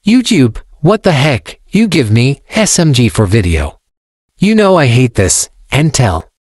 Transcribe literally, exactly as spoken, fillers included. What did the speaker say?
YouTube, what the heck, you give me S M G four video. You know I hate this, and tell.